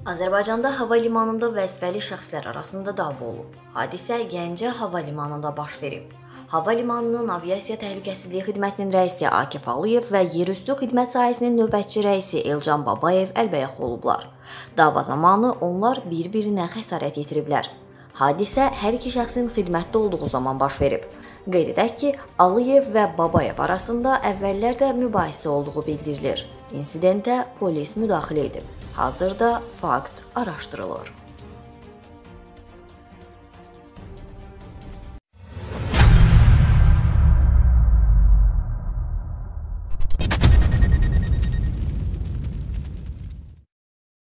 Azərbaycanda hava limanında vəzifəli şəxslər arasında dava olub. Hadisə Gəncə hava limanında baş verib. Hava limanının aviasiya təhlükəsizliyi xidmətinin rəisi Akif Aliyev və yerüstü xidmət sahəsinin növbətçi rəisi Elcan Babayev əlbəyax olublar. Dava zamanı onlar bir-birinə xəsarət yetiriblər. Hadisə hər iki şəxsin xidmətdə olduğu zaman baş verib. Qeyd edək ki, Aliyev və Babayev arasında əvvəllər də mübahisə olduğu bildirilir. İnsidentə polis müdaxilə edib. Hazırda fakt araşdırılır.